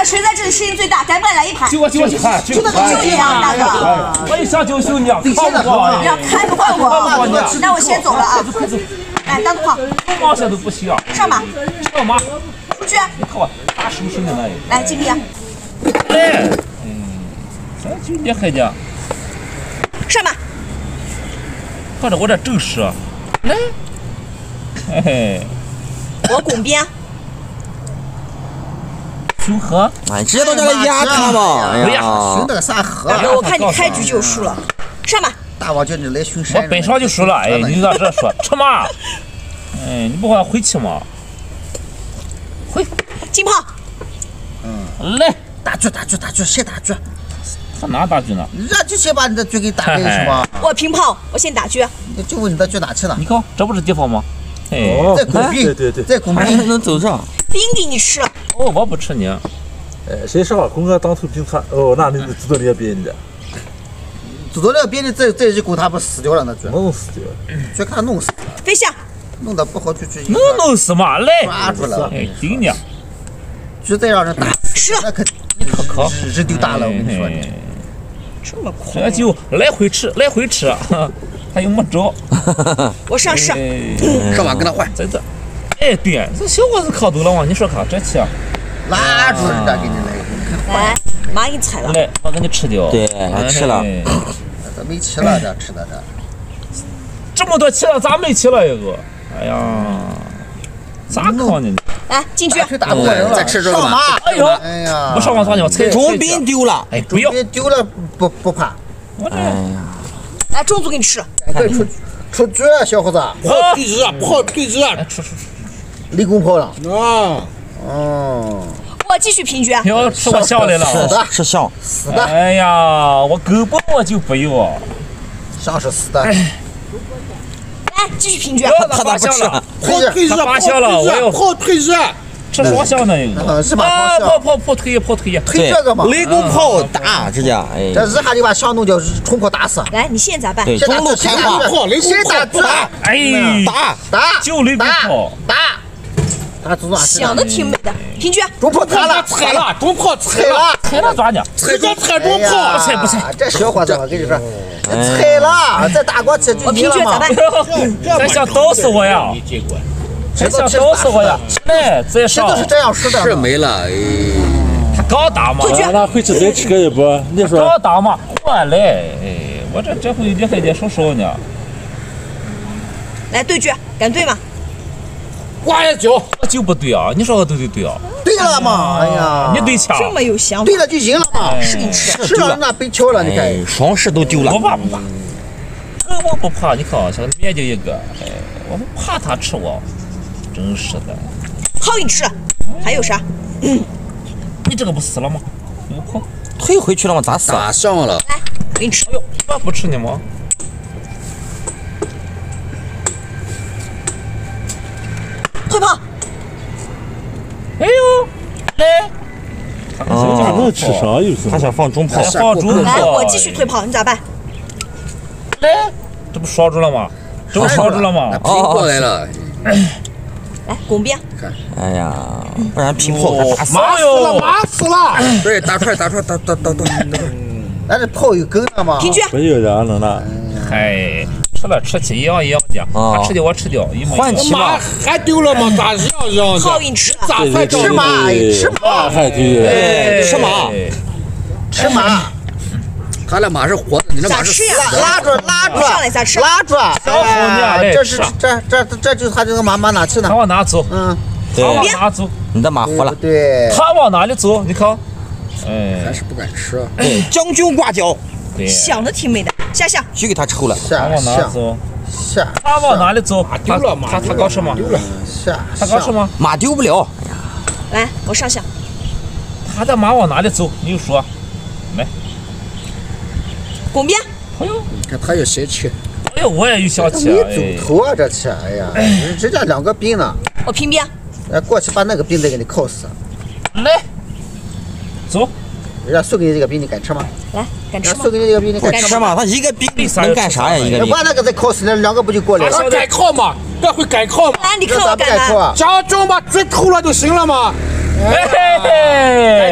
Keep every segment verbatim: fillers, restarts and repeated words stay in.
谁在这里声音最大？敢不敢来一盘？ 就我就我就看， 就跟个秀一样，大哥。 我一想就秀你，看不惯要看不惯我，那我先走了啊。来，当炮， 往下都不行。 上马， 上马， 出去。 你看我打手手的那一。 来，金币。 来，嗯，咱就厉害点。 上马。 看着我这正式。来，嘿嘿。 我拱边。 熊河。 哎，直接到这来压他嘛！哎呀， 熊那个啥河？ 我看你开局就输了。上马。 大王叫你来巡山， 我本上就输了，哎，你咋这说？吃嘛？哎，你不管回去嘛？回。 金炮。 嗯。来。 大局，大局，大局，先大局。 他哪大局呢？ 人家就先把你的局给打开是吧？ 我平炮，我先打局。 就问你的局哪去了？ 你看，这不是地方吗？哎， 在拱兵，对对对，在拱兵能走上。 兵给你吃了。 哦，我不吃你。 哎，谁上红哥当头兵团？哦，那你知道你也别你的。 走到那个边的这这一狗，他不死掉了那局， 弄死掉， 就给他弄死了。 飞象， 弄得不好就去能弄死吗？来， 抓住了， 哎，顶你！ 就再让人打死， 那可你可可人就大了，我跟你说的。 这么快？ 这就来回吃，来回吃，他又没招。 我上市， 上马跟他换， 在这。哎，对，这小伙子可多了嘛，你说看这气， 拉住人家给你来， 来，马给你踩了， 来，我给你吃掉。 对，吃了。 这没吃了，这吃的这。 这么多吃了，咋没吃了一个？哎呀，咋靠呢？ 来，进去。 打过人了，再吃这个马。 哎呦， 哎呀， 不上马咋叫？踩中兵丢了。 哎，不要。 丢了不不怕。 我这。 来，中组给你吃。 快出出局，小伙子。 炮对子，炮对子。 出出出。 立功炮了。 啊。 哦。 我继续平局。 要吃我象来了。 死的， 吃象。 死的。 哎呀，我狗不我就不要。 象是死的。 来，继续平局。 他咋不吃了？ 炮退子， 发现了，我要炮退子。 这双象呢？ 是吧？ 啊，炮炮炮推炮推推这个嘛。 雷公炮打直接，哎。 这一下就把象弄掉，冲炮打死。 来，你现在咋办？ 对，中路开炮， 雷公炮打， 哎， 打打， 就雷公炮打。他组长想的挺美的，平局。 中炮踩了， 踩了，中炮踩了， 踩了咋的？ 踩着踩中炮， 踩不踩？ 这小伙子，我跟你说，踩了，再打过去就赢了嘛。 还想刀死我呀？还想刀死我呀？来，再上。 都是这样说的。 是没了，哎。 他刚打嘛。 那回去再吃个一波，你说。 刚打嘛，我来，哎，我这这回厉害点少少呢。 来对局，敢对吗？ 刮一脚， 我就不对啊！你说我对对对啊？ 对了嘛！哎呀， 你对枪， 这么有想法， 对了就赢了嘛！ 是你吃， 是让人家被敲了，你看， 双士都丢了。 不怕不怕，这我不怕。你看，像面就一个，哎，我不怕他吃我，真是的。 炮给你吃了，还有啥？ 你这个不死了吗？有炮退回去了吗？咋死？ 打上了。 来，给你吃。 哎呦，我不吃你吗？ 退炮。 哎呦，来， 啊，能吃上有是？ 他想放中炮， 放中炮。 来，我继续退炮，你咋办？ 来，这不烧住了吗？这不烧住了吗？ 平过来了。 来，拱边。 哎呀，不然平炮给打死了。 了，马死了。对，打出来，打出来，打打打打。 咱这炮有根的嘛。 平局。 没有人能拿。 嗨，吃了吃起一样一样的，他吃的我吃掉，一模一样。 马还丢了吗？咋一样一样的？ 炮给你吃。 咋才吃马？吃马？ 还对， 吃马， 吃马。 他那马是活的，你那马是死的。 拉住，拉住， 上来咋吃？ 拉住。 小红娘， 这是这这这就是他这个马马哪去呢？ 他往哪走？ 嗯， 他往哪走？ 你的马活了。 对。 他往哪里走？你看。哎， 还是不敢吃。 对，将军挂角。 想的挺美的，下象。 就给他抽了。 下往哪走？ 下。 他往哪里走？ 丢了马。 他他搞什么？ 丢了。 下。 他搞什么？ 马丢不了。 来，我上象。 他的马往哪里走？你就说。来。 拱边。 哎呦， 你看他有邪气。 哎呦，我也有小气。 没走头啊，这气！哎呀，人家两个兵呢。 我平边。 哎，过去把那个兵再给你铐死。 来，走。 人家送给你这个兵，你敢吃吗？ 来，敢吃吗？ 送给你这个兵，你敢吃吗？他一个兵能干啥呀？一个兵。 把那个再铐死，那两个不就过来了？ 改铐嘛，这会改铐嘛？ 来，你看我敢吗？ 假装把嘴抠了就行了嘛。 嘿嘿嘿， 改铐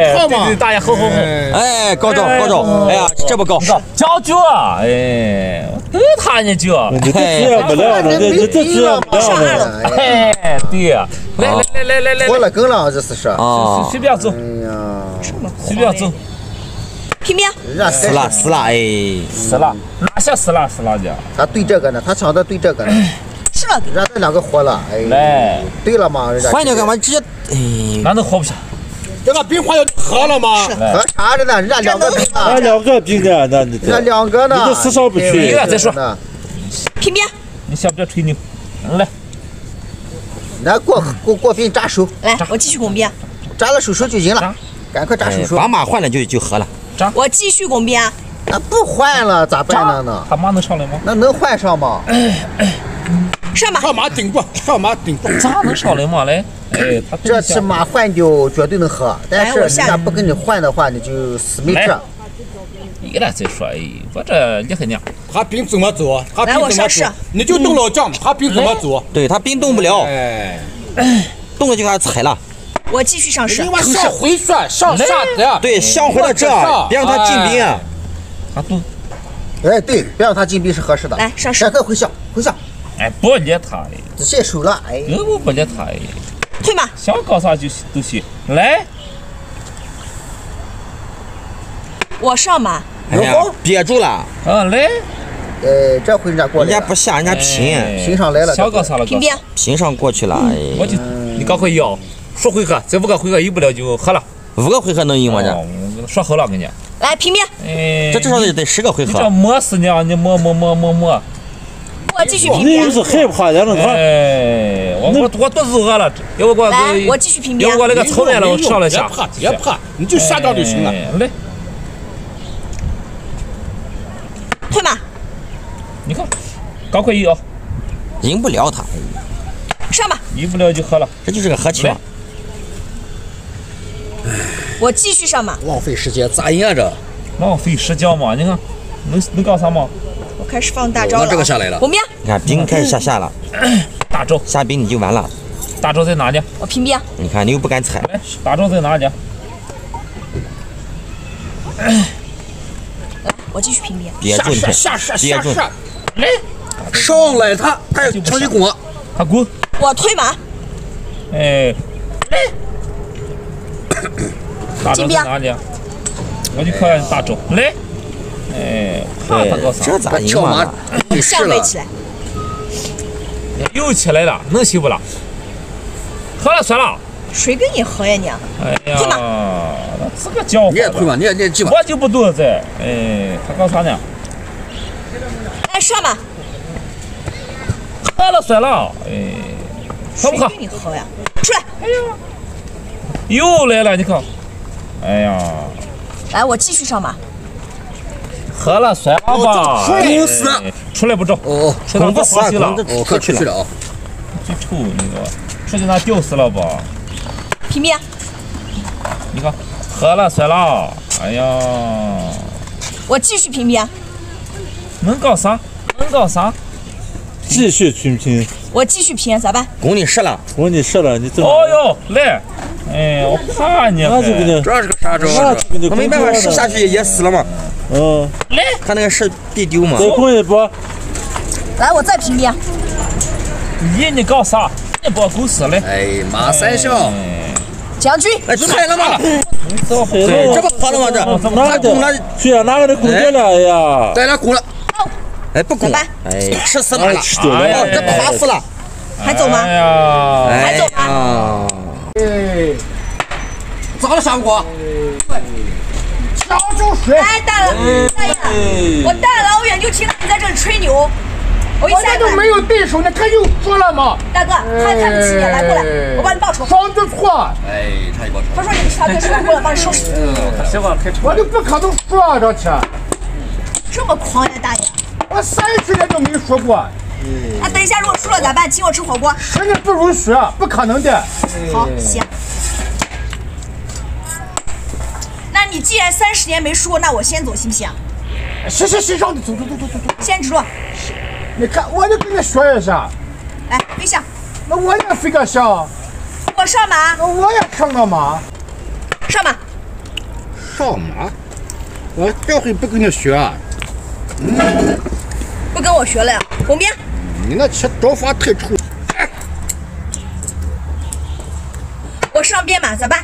对，大爷吼吼吼！ 哎，高招高招！哎呀，这不高， 叫脚啊！哎，给他呢脚！ 你这质量不亮了，这这这质量不亮了。 哎，对呀，来来来来来来， 活了更了，这是是。 啊， 随便走， 哎呀， 随便走。 平边。 死了死了，哎， 死了，哪些死了死了的？ 他对这个呢，他想着对这个呢。 是了， 让这两个活了，哎， 来， 对了嘛，人家换掉干嘛？直接，哎， 那能活不下？ 这个冰块要喝了吗？ 喝啥着呢？人家两个冰啊， 呢， 两个冰的，那你人家两个呢， 你这死上不去。 一个再说， 平边。 你先别吹牛，来， 来过过过冰扎手， 来，我继续拱边。 扎了手手就赢了，赶快扎手手。 把马换了就就合了。 我继续拱边。 那不换了咋办呢呢？ 他马能上来吗？ 那能换上吗？ 上马， 上马顶住，上马顶住， 咋能上来嘛？来，哎，他这次马换掉绝对能喝，但是人家不跟你换的话，你就死没治。 一来再说，哎，我这厉害呢。 他兵怎么走？他兵怎么走？你就动老将，他兵怎么走？ 对他兵动不了， 哎， 动了就给他踩了。 我继续上士。 你往上回旋，上下的。 对，向回到这，别让他进兵。 他动。 哎，对，别让他进兵是合适的。 来，上士。 赶快回向，回向。 哎，不理他哎， 直接手了，哎， 根本不理他哎。 退马。 想搞啥就都行，来。 我上马。 哎呀，憋住了。 啊，来。 呃，这回人家过来， 人家不下，人家平， 平上来了。 想搞啥了？ 平边。 平上过去了，哎。 我就你赶快要，说回合，再五个回合赢不了就喝了。 五个回合能赢吗？这说好了，跟你。 来平边。 哎， 这至少得得十个回合。 你这磨死你啊！你磨磨磨磨磨。 我继续平边。 你是害怕人了，他。 哎，我我我肚子饿了，要不我来，我继续平边。 要不我那个炒面了，我上来下。 别怕，别怕，你就下掉就行了。 来。 退马。 你看，赶快赢啊！ 赢不了他。 上马。 赢不了就喝了， 这就是个和气嘛。 我继续上马。 浪费时间，咋赢啊这？ 浪费时间嘛！你看，能能干啥嘛？ 我开始放大招了。 这个下来了。 拱边。 你看兵开始下下了， 大招下兵你就完了。 大招在哪里？ 我平边。 你看你又不敢踩。 来，大招在哪里？ 来，我继续平边。 憋住你， 下下下下下。 来， 上来他，他要成绩攻， 他滚。 我退马。 哎，来。大招在哪里？我就看大招来。哎，怕他搞啥？ 这咋赢嘛？ 向背起来。 又起来了，能行不啦？喝了算了。 谁跟你喝呀你？ 哎呀， 退马。 那这个家伙。 你也退嘛，你也你也进吧。 我就不懂这，哎，他搞啥呢？ 来上马。 喝了算了，哎，喝不喝？ 谁跟你喝呀？出来。 哎呀，又来了，你看。哎呀。 来，我继续上马。 喝了算了吧。 公司出来不着。 哦， 出到这放弃了。 哦，可出去了啊。 最臭那个，出去那吊死了吧？ 平边。 你看，喝了算了。哎呀。 我继续平边。 能搞啥？能搞啥？ 继续均平。 我继续平，咋办？ 攻你射了， 攻你射了，你怎么？ 哦哟，来！哎，我怕你。 那就给你， 这是个啥招？ 我没办法，射下去也死了嘛。 嗯。 来， 他那个射必丢嘛。 再攻一波。 来，我再平边。 咦，你搞啥？你把我狗死了！ 哎，马三笑。 将军。 哎，踩了吗？ 这这不好了吗？这哪个的？去啊，哪个的攻击了？哎呀， 带来攻了。 哎，不攻。哎，吃死他了！ 吃丢了， 这爬死了。 还走吗？ 哎呀， 还走吗？ 哎，咋了，傻瓜？ 抢住水！ 哎，大佬，大爷，我大老远就听到你在这里吹牛，我一下我这都没有对手，你看又说了吗？ 大哥，他看不起你，来过来，我帮你报仇。 双子错， 哎，差一报仇。 他说你是他哥，是我过来帮你收拾。 行吧，开车。 我就不可能说啊，这车。 这么狂呀，大爷！ 我三十年都没说过。 那等一下如果输了咋办？请我吃火锅。 十年不如学，不可能的。 好，行。那你既然三十年没输过，那我先走行不行？ 行行行，让你走走走走走走。 先止住。 你看，我就跟你说一下。 来，飞象。 那我也飞个象。 我上马。 那我也上个马。 上马。 少嘛？我这回不跟你学啊！ 嗯，不跟我学了呀，公兵。 你那吃招法太臭。 我上边马咋办？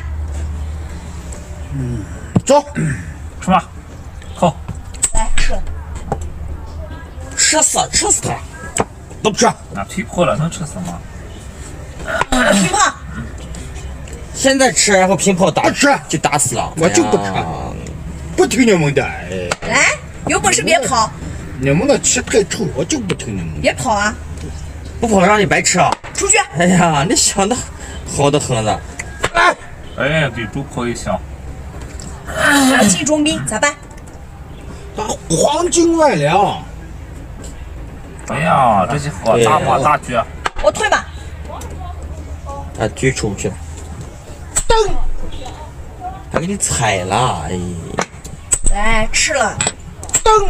嗯，走， 吃吧，好。 来吃。 吃死吃死他！ 不吃。 那皮破了能吃死吗？ 皮炮。 现在吃，然后乒乓打不吃就打死了。 我就不吃，不听你们的。 来，有本事别跑。 你们那吃太臭，我就不听你们。 别跑啊！ 不跑让你白吃啊！ 出去！ 哎呀，你想的好的很呢。 来， 哎，对，主炮一响。 我进中兵咋办？ 打黄金万两。 哎呀，这些好大把大狙。 我退吧。 啊，狙出不去了。 噔！ 还给你踩了，哎。 来吃了。 噔！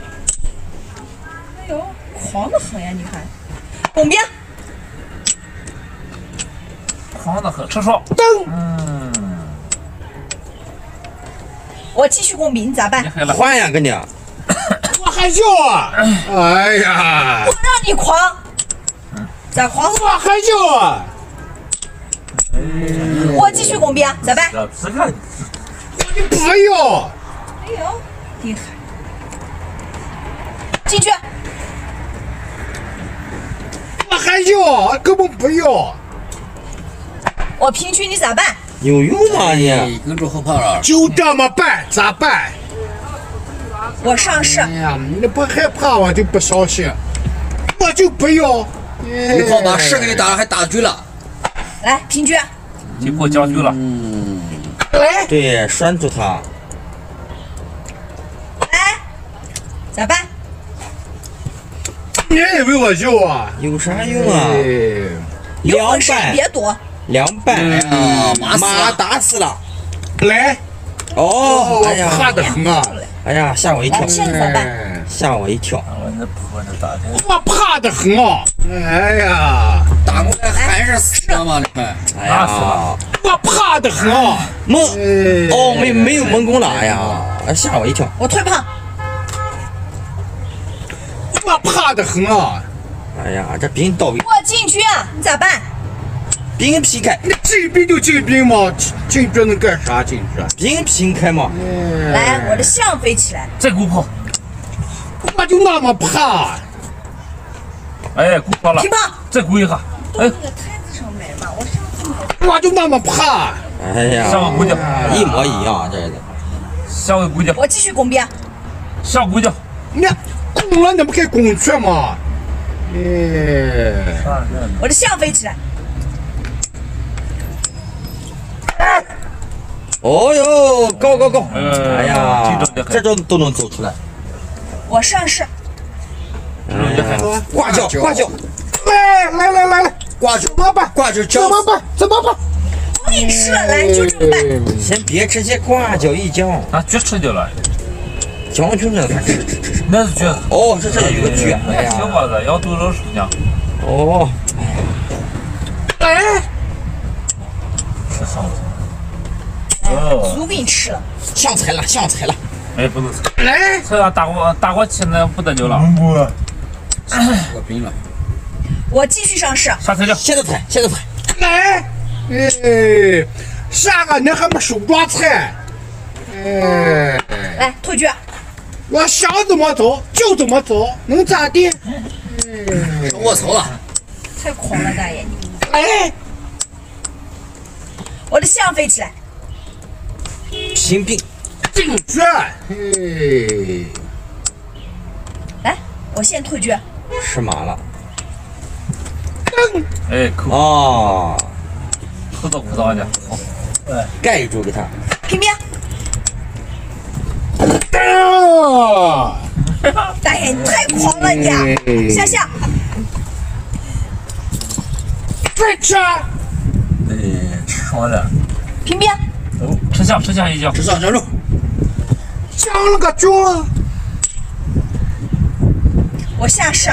哎呦，狂的很呀！你看，公兵。 狂的很，吃说。 噔！ 嗯。 我继续公兵，你咋办？ 换呀，跟你。 我还要啊！哎呀！ 我让你狂，咋狂？ 我还要啊！ 我继续公兵，咋办？ 你不要！ 哎呦，厉害！进去！ 我还要，根本不要！ 我平区你咋办？ 有用吗你？ 跟着后炮了。 就这么办，咋办？ 我上市。 哎呀，你不害怕我就不相信，我就不要。 你好把士给你打了，还打狙了。 来，平局。 击破将军了。 嗯。 来。 对，拴住他。 来，咋办？ 你以为我要啊？ 有啥用啊？ 有本事别躲。 凉拌。 啊， 马打死了。 来。 哦，哎呀， 怕得很啊！ 哎呀，吓我一跳！ 现在咋办？ 吓我一跳！ 我怕得很啊！哎呀， 打过来还是死了吗？你看， 哎呀， 我怕得很啊！ 猛！哦，没没有猛攻了！哎呀，吓我一跳！ 我退炮。 我怕得很啊！ 哎呀，这兵到位！ 我进去啊！你咋办？ 兵劈开！ 你进兵就进兵嘛，进去能干啥？进去？ 兵劈开嘛！ 来，我的象飞起来。 再鼓炮！ 我就那么怕！ 哎，鼓炮了！ 平炮！ 再鼓一下！哎， 那个台子上买嘛，我上次我就那么怕！ 哎呀， 下个鼓脚， 一模一样，这是。 下个鼓脚。 我继续攻边。 下鼓脚。 你攻了，你不该攻去嘛？哎， 我的象飞起来。 哦哟，高高高！哎呀，这招都能走出来。 我上市。 挂脚，挂脚！ 来来来来来， 挂脚怎么办？ 挂脚怎么办？怎么办？ 我给你吃了，来，就这么办。 先别直接挂脚一将。 啊，绝吃掉了。 将军这他吃吃吃。 那是绝。 哦，这这有个绝。哎呀， 小伙子要多少数呢？ 哦。 哎。 吃上去。 哦，猪给你吃了。 像踩了，像踩了。 哎，不能踩。 来， 这要打过打过去那不得了了。 我兵了。 我继续上市。 下菜掉。 现在踩，现在踩。 来，哎，下个你还没手抓菜。哎， 来退局。 我想怎么走就怎么走，能咋地？ 上卧槽了。 太狂了，大爷你。 哎， 我的象飞起来。 平兵。 进去。哎， 来，我先退局。 吃马了。 哎，扣。 哦。 扣到裤裆去。好。 哎，盖住给他。 平兵。 啊！ 大爷，你太狂了你！下下。 再吃。 哎，吃爽了。 平兵。 哦，吃下吃下一脚。 吃上上肉。 降了个脚。 我下市。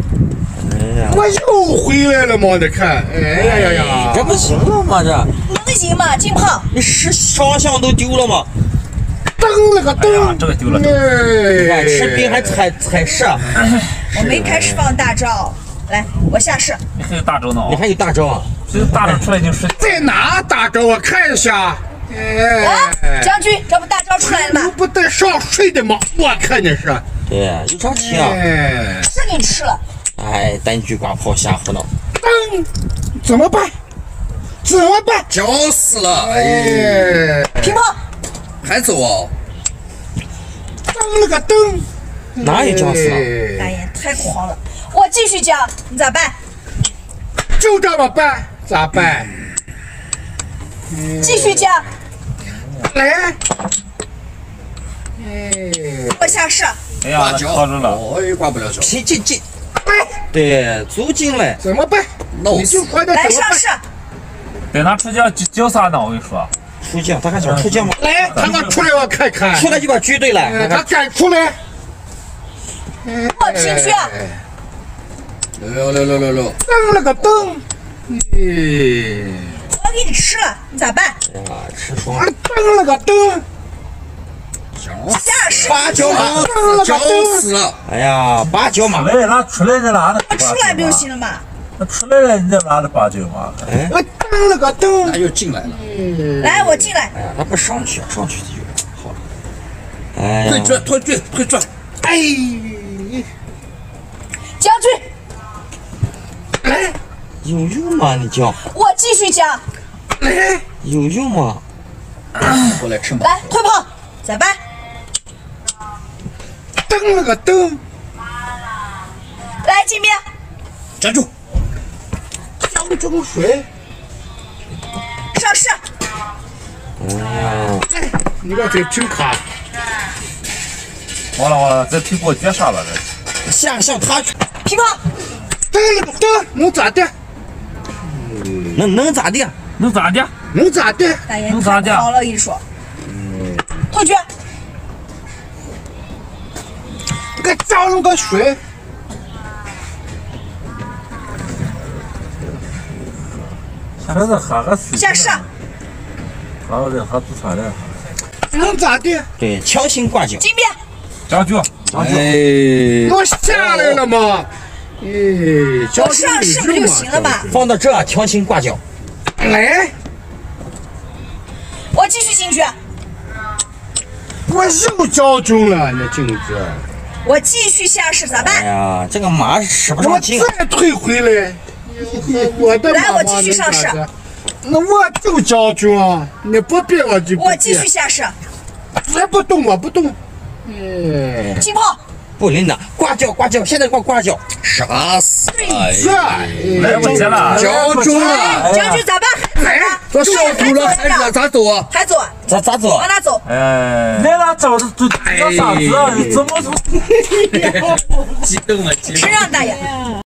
哎呀， 我又回来了嘛！你看，哎呀呀呀， 这不行了吗？这。 能能赢吗？金胖， 你是双向都丢了吗？ 蹬了个哎呀， 蹬， 这个丢了。 看吃饼还哎， 踩踩射， 我没开始放大招，来，我下士。 你还有大招呢啊！ 你还有大招啊？ 这个大招出来就睡。 在哪打着？我看一下。 啊， 哎， 将军，这不大招出来了你吗？ 不得上睡的吗？我看你是。 对，有啥气啊？ 哎， 是给你吃了。 哎，单举挂炮瞎胡闹。 蹬，怎么办？怎么办？ 绞死了！哎， 哎， 乒乓， 还走啊？ 蹬了个蹬， 哪有绞死了？ 哎呀，太狂了！我继续讲，你咋办？ 就这么办？咋办？ 继续讲， 来，哎， 我下士。 哎呀，那挂脚， 靠住了。 哦，也挂不了脚。 进进进！对，足进来。 怎么办？ 弄你就快点来怎么办？ 上士， 等他出将叫啥呢？我跟你说， 出将，他还想出将吗？ 来，他给出来我看看。 出来就把狙对了。 哎， 看看， 他敢出来？ 我平局。 六六六六六， 蹬了个蹬，哎， 我给你吃了，你咋办？ 哎呀，吃双啊，蹬了个蹬， 下士， 八角马。 绞死了！ 哎呀，八角马出。来，那出来你哪的？ 我出来不就行了嘛？ 那出来了，你再拿的八九嘛？ 哎， 我蹬了个蹬他，又进来了， 来，我进来。 哎呀，他不上去，上去就好了。哎呀， 退转，退转，退转！ 哎， 将军， 来有用吗？你叫我继续讲。 来， 有用吗？ 过来吃嘛。 来，退炮，咋办？ 蹬了个蹬， 来，金边， 站住！ 江中水， 上士， 哎呀， 哎，你个嘴真卡， 完了完了，这屁股绝杀了这。 向向他乒乓， 蹬了个蹬，能咋的？ 能能咋地？ 能咋的？ 能咋的？ 大爷，你能咋的太狂了，我跟你说。退局， 给浇了个水， 现在是哈个死。 下士， 哈个的哈自产的。 能咋的？ 对，强行挂角。 金边， 将军， 哎， 我下来了吗？哎，江中我上士不就行了吗？ 放到这，强行挂角。 来， 我继续进去， 我又交中了，那镜子， 我继续下士，咋哎办？ 呀，这个马使不我上劲。 再退回来，我的来我妈妈继续上市能咋的。那我就交中啊，你不逼我就不逼。 我继续下士， 还不动，我不动。哎， 金炮， 不灵的，挂角挂角，现在给我挂角。 杀死！哎这， 来不及了。 绞中了！ 将军咋办？还走啊？ 这上土了，还咋咋走啊？ 还走啊？ 咋咋走？ 往哪走？ 哎你，那找的这这啥子啊？你怎么从？ 激动了，激动了。 承让大爷。